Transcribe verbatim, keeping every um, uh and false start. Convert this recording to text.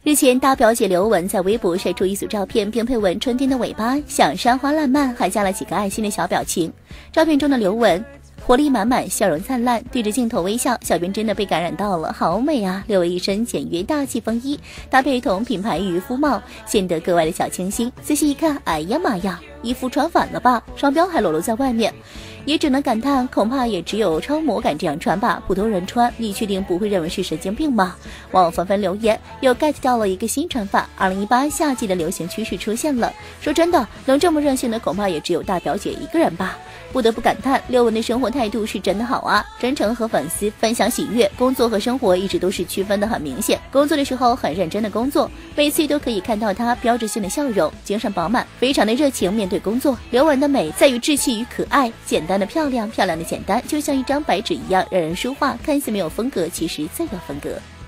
日前，大表姐刘雯在微博晒出一组照片，并配文“春天的尾巴像山花烂漫”，还加了几个爱心的小表情。照片中的刘雯活力满满，笑容灿烂，对着镜头微笑，小编真的被感染到了，好美啊！刘雯一身简约大气风衣，搭配同品牌渔夫帽，显得格外的小清新。仔细一看，哎呀妈呀，衣服穿反了吧，双标还裸露在外面，也只能感叹，恐怕也只有超模敢这样穿吧，普通人穿，你确定不会认为是神经病吗？网友纷纷留言，又 get 到了一个新穿法，二零一八夏季的流行趋势出现了。说真的，能这么任性的恐怕也只有大表姐一个人吧。不得不感叹，刘雯的生活态度是真的好啊，真诚和粉丝分享喜悦，工作和生活一直都是区分的很明显。工作的时候很认真的工作，每次都可以看到她标志性的笑容，精神饱满，非常的热情面对工作。刘雯的美在于稚气与可爱，简单的漂亮，漂亮的简单，就像一张白纸一样让人书画，看似没有风格，其实最有风格。